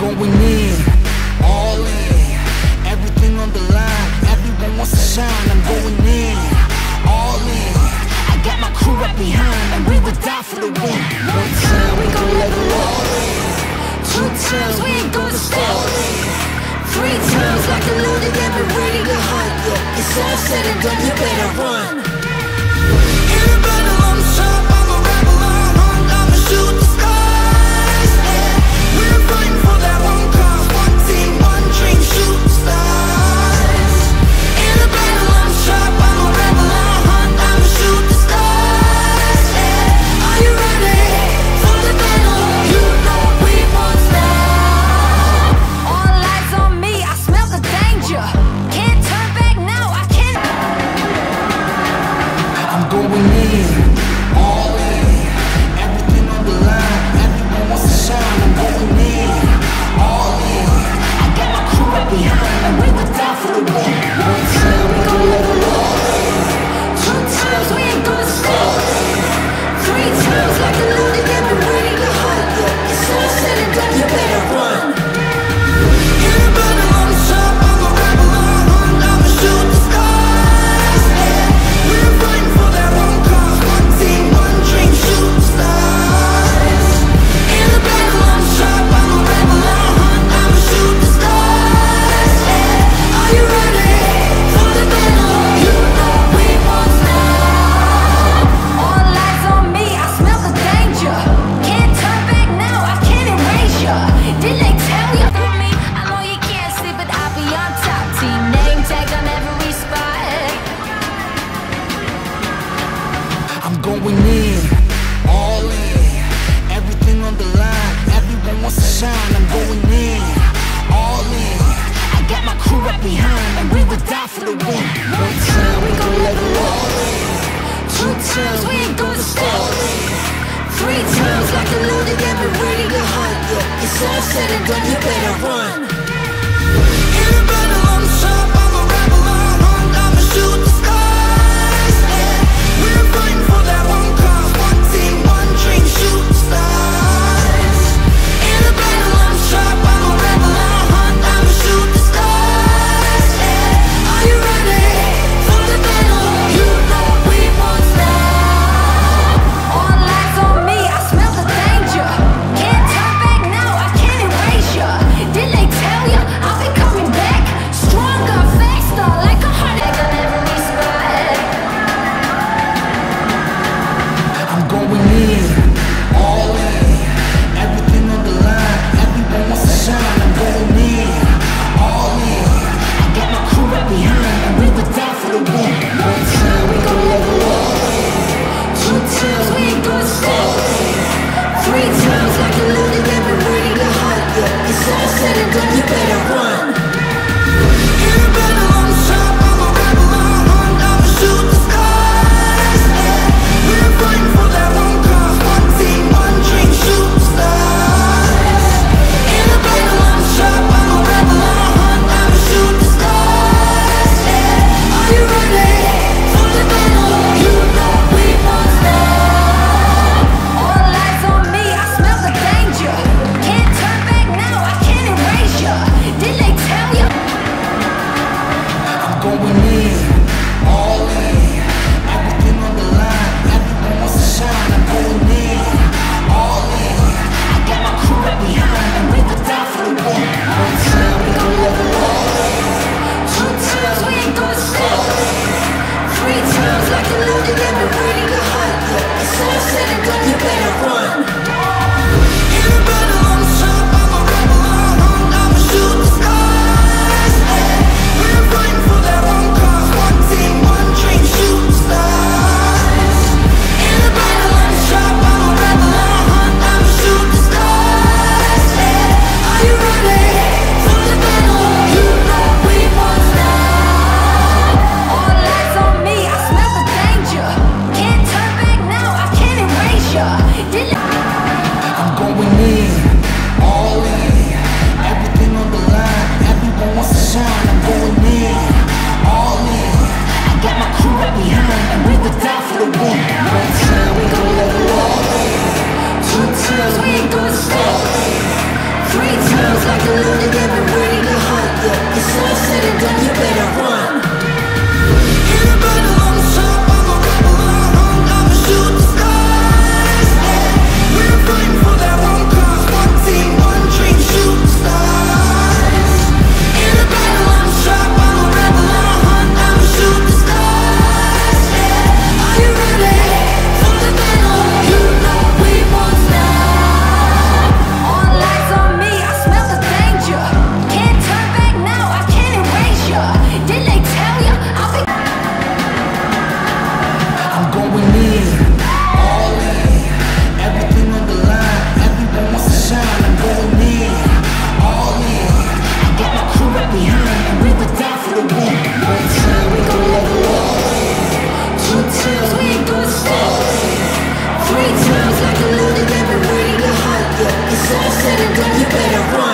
going in, all in, everything on the line. Everyone wants to shine. I'm going in, all in. I got my crew right behind, and we would die for the win. One time we gon' level all in, two times we ain't gonna stop, three times like a loaded gun, we ready to hunt. Yeah, it's all said and done, you better run. In a battle I'm sharp, I'm a rebel, I'm hunt, I'ma shoot the skies. Yeah, we're fighting for that one cause, one team, one dream, shooting stars. In a battle I'm sharp, I'm a rebel, I'm hunt, I'ma shoot the stars. Yeah, are you ready for the battle? You know we won't stop. All eyes on me, I smell the danger. Can't turn back now, I can't. I'm going in, all in, everything on the line. Everyone wants to shine. I'm going in, all in. I got my crew right behind, and we would die for the win. One time we gon' level all in, two times we ain't gonna stop, three times like a loaded gun, we ready to hunt. Yeah, it's all said and done, you better run. In a battle I'm sharp, I'm a rebel, I'm hunt, I'ma shoot the skies. Yeah, we're fighting for that one cause, one team, one dream, shooting stars. In a battle I'm sharp, I'm a rebel, I'm hunt, I'ma shoot the stars. Yeah, are you ready for the battle? You know we won't stop. All eyes on me, I smell the danger. Can't turn back now, I can't erase ya. Did they tell you for me? I know you can't see, but I'll be on top. Team name tag on every spot. I'm going in, all in, everything on the line. Everyone wants to shine. I'm going in, all in. I got my crew right behind, and we would die for the win. One time we gon' level all in, two times we ain't gonna stop, three times like a loaded gun, we ready to hunt. Yeah, it's all said and done, you better run. In a battle I'm sharp, I'm a rebel, I'm hunt, I'ma shoot the skies. Yeah, we're fighting for that one cause, one team, one dream, shooting stars. In a battle I'm sharp, I'm a rebel, I'm hunt, I'ma shoot the stars. Yeah, are you ready for the battle? You know we won't stop. All eyes on me, I smell the danger. Can't turn back now, I can't erase ya. Did they tell ya I'll be coming back? Stronger, faster, like a heart attack on every spot. I'm going in, all in, everything on the line. Everyone wants to shine. I'm going in, all in. I got my crew right behind, and we would die for the win. One time we gon' level all in, two times we ain't gonna stop, three times like a loaded gun, we ready to hunt. Yeah, it's all said and done, you better run. In a battle I'm sharp, I'm a rebel, I'm hunt, I'ma shoot the skies. Yeah, we're fighting for that one cause, one team, one dream, shooting stars. In a battle I'm sharp, I'm a rebel, I'm hunt, I'ma shoot the stars. Yeah, are you ready for the battle? You know we won't stop. All eyes on me, I smell the danger. Can't turn back now, I can't erase ya. Did better run.